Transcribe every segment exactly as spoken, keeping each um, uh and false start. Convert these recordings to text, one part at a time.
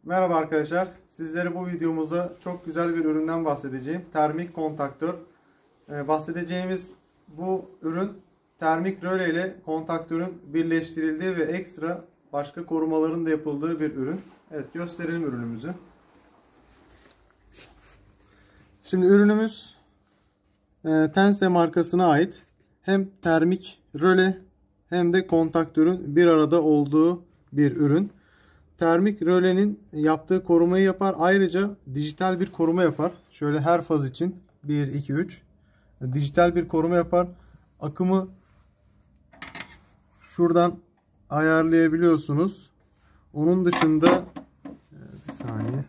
Merhaba arkadaşlar. Sizlere bu videomuzda çok güzel bir üründen bahsedeceğim. Termik kontaktör. Ee, bahsedeceğimiz bu ürün termik röle ile kontaktörün birleştirildiği ve ekstra başka korumaların da yapıldığı bir ürün. Evet, gösterelim ürünümüzü. Şimdi ürünümüz e, Tense markasına ait. Hem termik röle hem de kontaktörün bir arada olduğu bir ürün. Termik rölenin yaptığı korumayı yapar. Ayrıca dijital bir koruma yapar. Şöyle her faz için bir, iki, üç dijital bir koruma yapar. Akımı şuradan ayarlayabiliyorsunuz. Onun dışında bir saniye.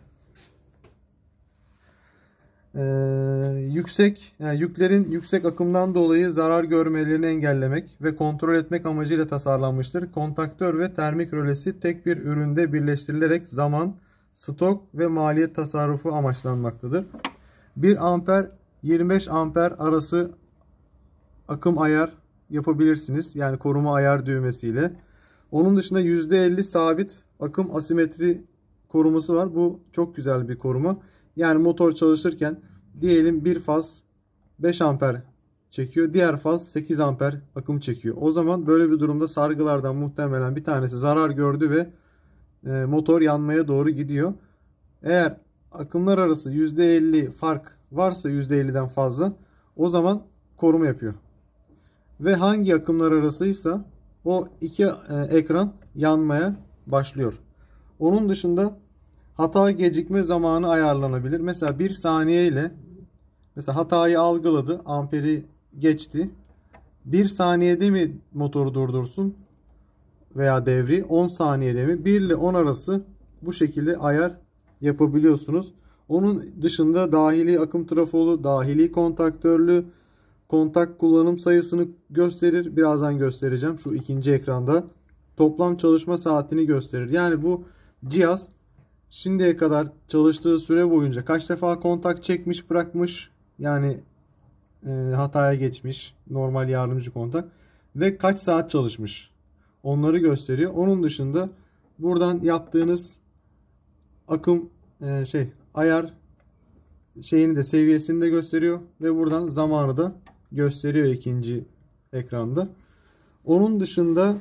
Ee, yüksek yani yüklerin yüksek akımdan dolayı zarar görmelerini engellemek ve kontrol etmek amacıyla tasarlanmıştır. Kontaktör ve termik rölesi tek bir üründe birleştirilerek zaman, stok ve maliyet tasarrufu amaçlanmaktadır. bir amper yirmi beş amper arası akım ayar yapabilirsiniz. Yani koruma ayar düğmesiyle. Onun dışında yüzde elli sabit akım asimetri koruması var. Bu çok güzel bir koruma. Yani motor çalışırken diyelim bir faz beş amper çekiyor. Diğer faz sekiz amper akım çekiyor. O zaman böyle bir durumda sargılardan muhtemelen bir tanesi zarar gördü ve e, motor yanmaya doğru gidiyor. Eğer akımlar arası yüzde elli fark varsa yüzde elliden fazla o zaman koruma yapıyor. Ve hangi akımlar arasıysa o iki e, ekran yanmaya başlıyor. Onun dışında hata gecikme zamanı ayarlanabilir. Mesela bir saniye ile mesela hatayı algıladı, amperi geçti. bir saniyede mi motoru durdursun veya devri, on saniyede mi? bir ile on arası bu şekilde ayar yapabiliyorsunuz. Onun dışında dahili akım trafolu, dahili kontaktörlü, kontak kullanım sayısını gösterir. Birazdan göstereceğim şu ikinci ekranda. Toplam çalışma saatini gösterir. Yani bu cihaz şimdiye kadar çalıştığı süre boyunca kaç defa kontak çekmiş, bırakmış, yani e, hataya geçmiş, normal yardımcı kontak ve kaç saat çalışmış, onları gösteriyor. Onun dışında buradan yaptığınız akım e, şey ayar şeyini de, seviyesini de gösteriyor ve buradan zamanı da gösteriyor ikinci ekranda. Onun dışında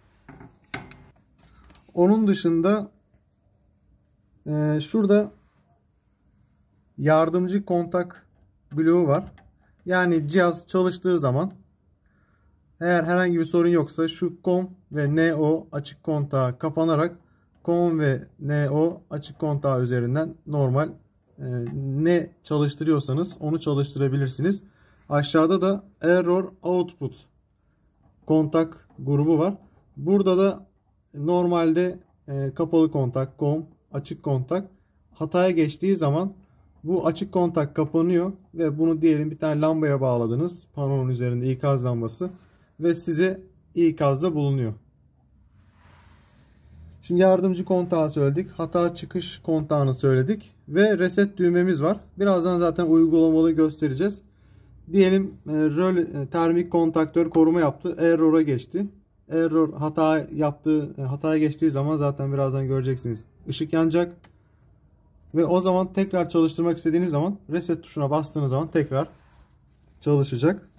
onun dışında Ee, şurada yardımcı kontak bloğu var. Yani cihaz çalıştığı zaman eğer herhangi bir sorun yoksa şu COM ve N O açık kontağı kapanarak COM ve N O açık kontağı üzerinden normal e, ne çalıştırıyorsanız onu çalıştırabilirsiniz. Aşağıda da Error Output kontak grubu var. Burada da normalde e, kapalı kontak, COM, açık kontak, hataya geçtiği zaman bu açık kontak kapanıyor ve bunu diyelim bir tane lambaya bağladınız. Panonun üzerinde ikaz lambası ve size ikazda bulunuyor. Şimdi yardımcı kontağı söyledik. Hata çıkış kontağını söyledik ve reset düğmemiz var. Birazdan zaten uygulamalı göstereceğiz. Diyelim röle, termik kontaktör koruma yaptı. Error'a geçti. Error hata yaptığı, hataya geçtiği zaman zaten birazdan göreceksiniz. Işık yanacak. Ve o zaman tekrar çalıştırmak istediğiniz zaman reset tuşuna bastığınız zaman tekrar çalışacak.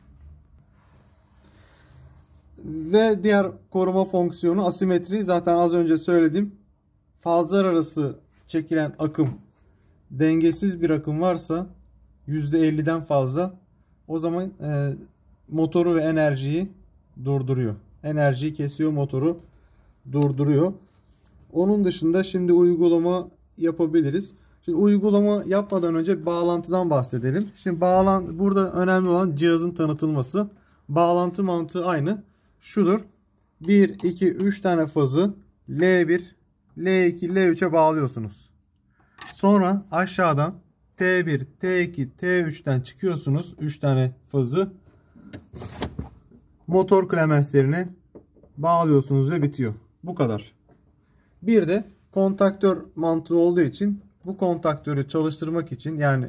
Ve diğer koruma fonksiyonu asimetri. Zaten az önce söyledim. Fazlar arası çekilen akım, dengesiz bir akım varsa yüzde elliden fazla, o zaman e, motoru ve enerjiyi durduruyor. Enerjiyi kesiyor, motoru durduruyor. Onun dışında şimdi uygulama yapabiliriz. Şimdi uygulama yapmadan önce bağlantıdan bahsedelim. Şimdi bağlan burada önemli olan cihazın tanıtılması. Bağlantı mantığı aynı. Şudur. bir, iki, üç tane fazı L bir, L iki, L üçe bağlıyorsunuz. Sonra aşağıdan T bir, T iki, T üçten çıkıyorsunuz. üç tane fazı motor klemenslerine bağlıyorsunuz ve bitiyor. Bu kadar. Bir de kontaktör mantığı olduğu için bu kontaktörü çalıştırmak için, yani